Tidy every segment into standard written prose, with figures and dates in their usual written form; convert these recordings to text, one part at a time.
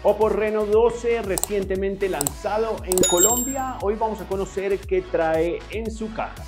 Oppo Reno 12 recientemente lanzado en Colombia. Hoy vamos a conocer qué trae en su caja.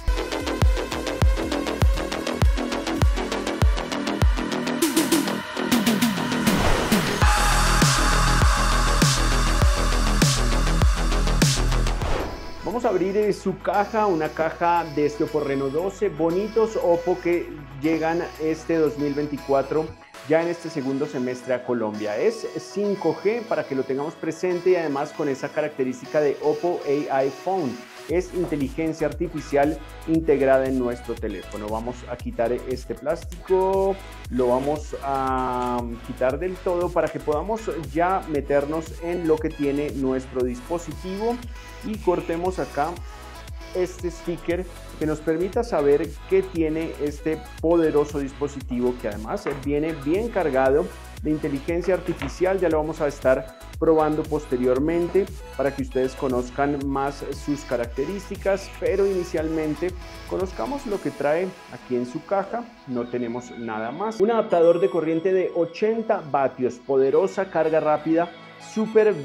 Vamos a abrir su caja, una caja de este Oppo Reno 12, bonitos Oppo que llegan este 2024 ya en este segundo semestre a Colombia. Es 5G para que lo tengamos presente y además con esa característica de Oppo AI Phone. Es inteligencia artificial integrada en nuestro teléfono. Vamos a quitar este plástico, lo vamos a quitar del todo para que podamos ya meternos en lo que tiene nuestro dispositivo y cortemos acá este sticker que nos permita saber qué tiene este poderoso dispositivo, que además viene bien cargado de inteligencia artificial. Ya lo vamos a estar probando posteriormente para que ustedes conozcan más sus características, pero inicialmente conozcamos lo que trae aquí en su caja. No tenemos nada más. Un adaptador de corriente de 80 vatios, poderosa carga rápida, Super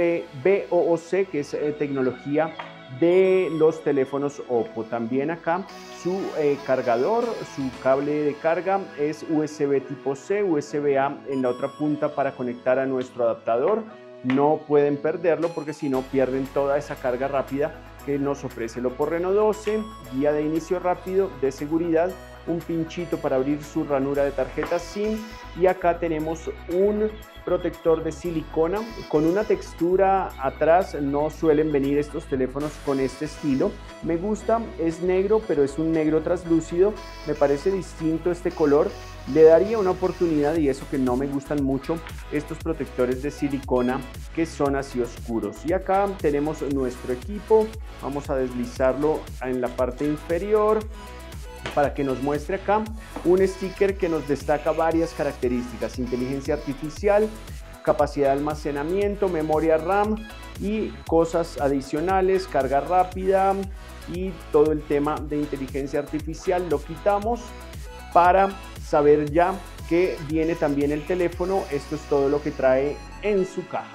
BOOC, que es tecnología de los teléfonos Oppo. También acá su cargador, su cable de carga es USB tipo C, USB-A en la otra punta para conectar a nuestro adaptador. No pueden perderlo porque si no pierden toda esa carga rápida que nos ofrece el Oppo Reno 12, guía de inicio rápido, de seguridad, un pinchito para abrir su ranura de tarjeta SIM y acá tenemos un protector de silicona con una textura atrás. No suelen venir estos teléfonos con este estilo. Me gusta, es negro, pero es un negro translúcido. Me parece distinto este color. Le daría una oportunidad, y eso que no me gustan mucho estos protectores de silicona que son así oscuros. Y acá tenemos nuestro equipo. Vamos a deslizarlo en la parte inferior para que nos muestre acá un sticker que nos destaca varias características: inteligencia artificial, capacidad de almacenamiento, memoria RAM y cosas adicionales, carga rápida y todo el tema de inteligencia artificial. Lo quitamos para saber ya que viene también el teléfono. Esto es todo lo que trae en su caja.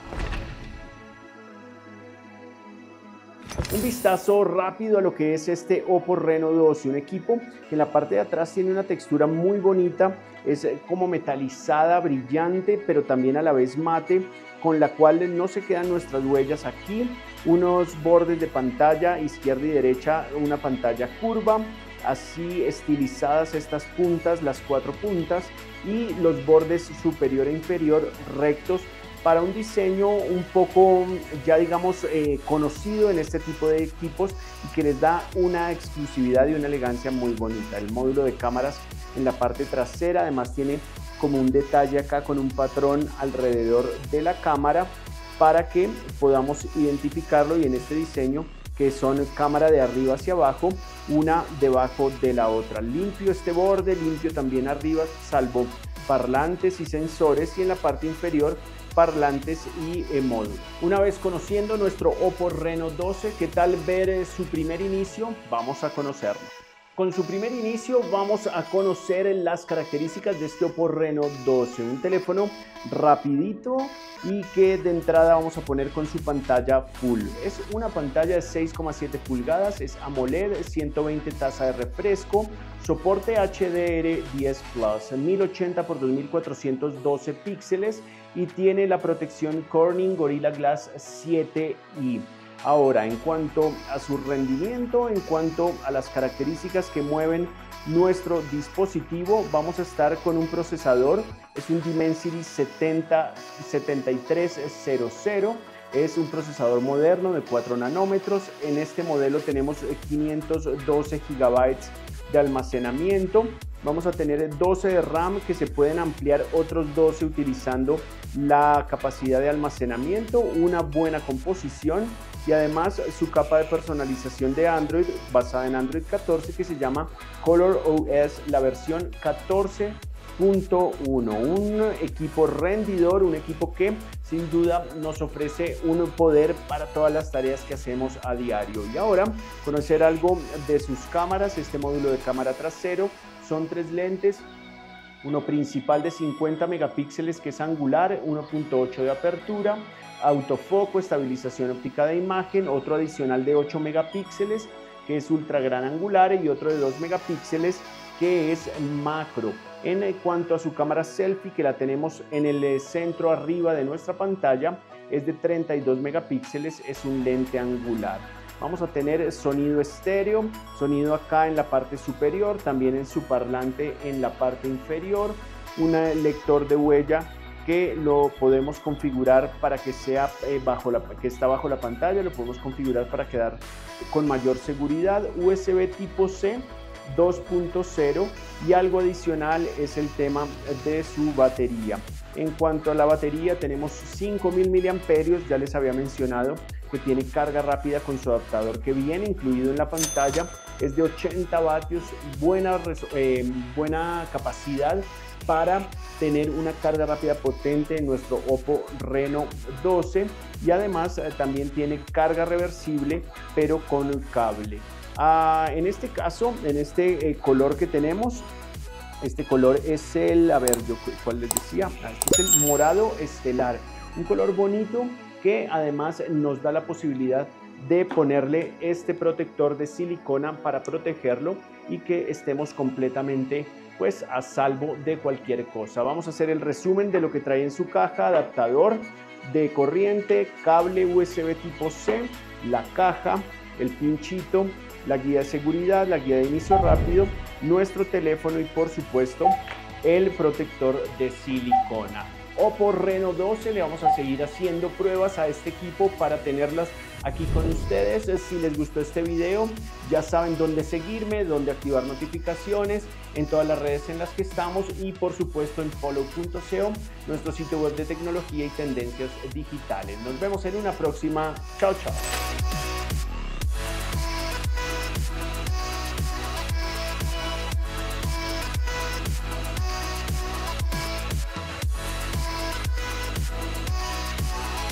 Un vistazo rápido a lo que es este Oppo Reno 12, un equipo que en la parte de atrás tiene una textura muy bonita, es como metalizada, brillante, pero también a la vez mate, con la cual no se quedan nuestras huellas aquí. Unos bordes de pantalla, izquierda y derecha, una pantalla curva, así estilizadas estas puntas, las 4 puntas, y los bordes superior e inferior rectos, para un diseño un poco ya digamos conocido en este tipo de equipos y que les da una exclusividad y una elegancia muy bonita. El módulo de cámaras en la parte trasera además tiene como un detalle acá con un patrón alrededor de la cámara para que podamos identificarlo, y en este diseño que son cámara de arriba hacia abajo, una debajo de la otra. Limpio este borde, limpio también arriba, salvo parlantes y sensores, y en la parte inferior parlantes y módulo. Una vez conociendo nuestro Oppo Reno 12, ¿qué tal ver su primer inicio? Vamos a conocerlo. Con su primer inicio vamos a conocer las características de este Oppo Reno 12, un teléfono rapidito y que de entrada vamos a poner con su pantalla full. Es una pantalla de 6,7 pulgadas, es AMOLED, 120 tasa de refresco, soporte HDR10 Plus, 1080 x 2412 píxeles y tiene la protección Corning Gorilla Glass 7i. Ahora, en cuanto a su rendimiento, en cuanto a las características que mueven nuestro dispositivo, vamos a estar con un procesador, es un Dimensity 7300, es un procesador moderno de 4 nanómetros. En este modelo tenemos 512 GB de almacenamiento. Vamos a tener 12 de RAM que se pueden ampliar otros 12 utilizando la capacidad de almacenamiento, una buena composición y además su capa de personalización de Android basada en Android 14 que se llama ColorOS, la versión 14.1. Un equipo rendidor, un equipo que sin duda nos ofrece un poder para todas las tareas que hacemos a diario. Y ahora conocer algo de sus cámaras. Este módulo de cámara trasero son 3 lentes uno principal de 50 megapíxeles que es angular, 1.8 de apertura, autofoco, estabilización óptica de imagen, otro adicional de 8 megapíxeles que es ultra gran angular y otro de 2 megapíxeles que es macro. En cuanto a su cámara selfie, que la tenemos en el centro arriba de nuestra pantalla, es de 32 megapíxeles, es un lente angular. Vamos a tener sonido estéreo, sonido acá en la parte superior, también en su parlante en la parte inferior, un lector de huella que lo podemos configurar para que sea que está bajo la pantalla, lo podemos configurar para quedar con mayor seguridad, USB tipo C 2.0 y algo adicional es el tema de su batería. En cuanto a la batería, tenemos 5000 mAh, ya les había mencionado que tiene carga rápida con su adaptador que viene incluido en la pantalla, es de 80 vatios, buena capacidad para tener una carga rápida potente en nuestro Oppo Reno 12 y además también tiene carga reversible pero con cable. En este caso, en este color que tenemos, este color es el, ¿cuál les decía? Este es el morado estelar, un color bonito que además nos da la posibilidad de ponerle este protector de silicona para protegerlo y que estemos completamente pues a salvo de cualquier cosa. Vamos a hacer el resumen de lo que trae en su caja: adaptador de corriente, cable USB tipo C, la caja, el pinchito, la guía de seguridad, la guía de inicio rápido, nuestro teléfono y por supuesto el protector de silicona. Oppo Reno 12, le vamos a seguir haciendo pruebas a este equipo para tenerlas aquí con ustedes. Si les gustó este video, ya saben dónde seguirme, dónde activar notificaciones, en todas las redes en las que estamos y por supuesto en follow.co, nuestro sitio web de tecnología y tendencias digitales. Nos vemos en una próxima. Chao, chao.